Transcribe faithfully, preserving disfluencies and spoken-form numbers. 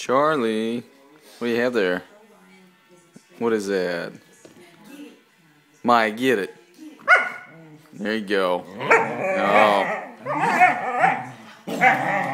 Charlie, what do you have there? What is that? Mike, get it. There you go. Oh.